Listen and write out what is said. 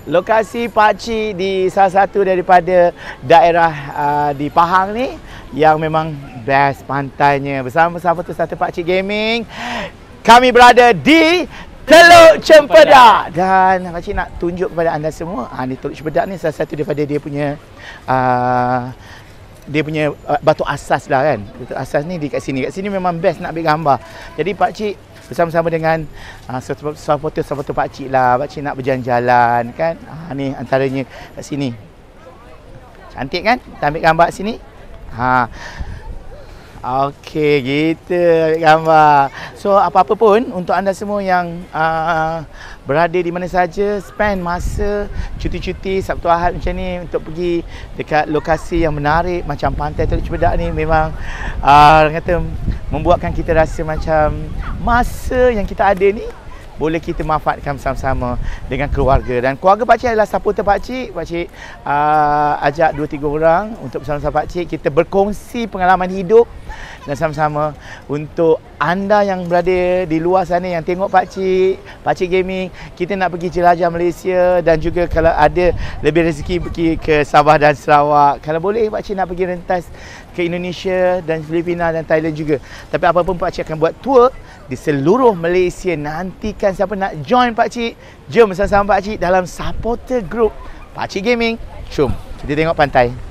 lokasi pakcik di salah satu daripada daerah di Pahang ni yang memang best pantainya. Bersama-sama satu pakcik gaming, kami berada di Teluk Cempedak. Dan pakcik nak tunjuk kepada anda semua, ni Teluk Cempedak ni salah satu daripada dia punya batu asas lah kan. Batu asas ni di kat sini. Kat sini memang best nak ambil gambar. Jadi pakcik bersama-sama dengan foto pakcik lah. Pakcik nak berjalan-jalan kan. Ni antaranya kat sini. Cantik kan? Kita ambil gambar kat sini. Okey, gitu ambil gambar. So apa-apa pun untuk anda semua yang berada di mana saja, spend masa cuti-cuti Sabtu Ahad macam ni untuk pergi dekat lokasi yang menarik macam pantai Teluk Cempedak ni, memang kata membuatkan kita rasa macam masa yang kita ada ni boleh kita manfaatkan bersama-sama dengan keluarga. Dan keluarga pakcik adalah supporter pakcik. Pakcik ajak 2-3 orang untuk bersama-sama pakcik, kita berkongsi pengalaman hidup dan sama-sama untuk anda yang berada di luar sana yang tengok pakcik gaming, kita nak pergi jelajah Malaysia dan juga kalau ada lebih rezeki pergi ke Sabah dan Sarawak. Kalau boleh pakcik nak pergi rentas ke Indonesia dan Filipina dan Thailand juga. Tapi apapun pakcik akan buat tour di seluruh Malaysia. Nantikan siapa nak join pakcik, jom bersama-sama pakcik dalam supporter group Pakcik Gaming. Jom kita tengok pantai.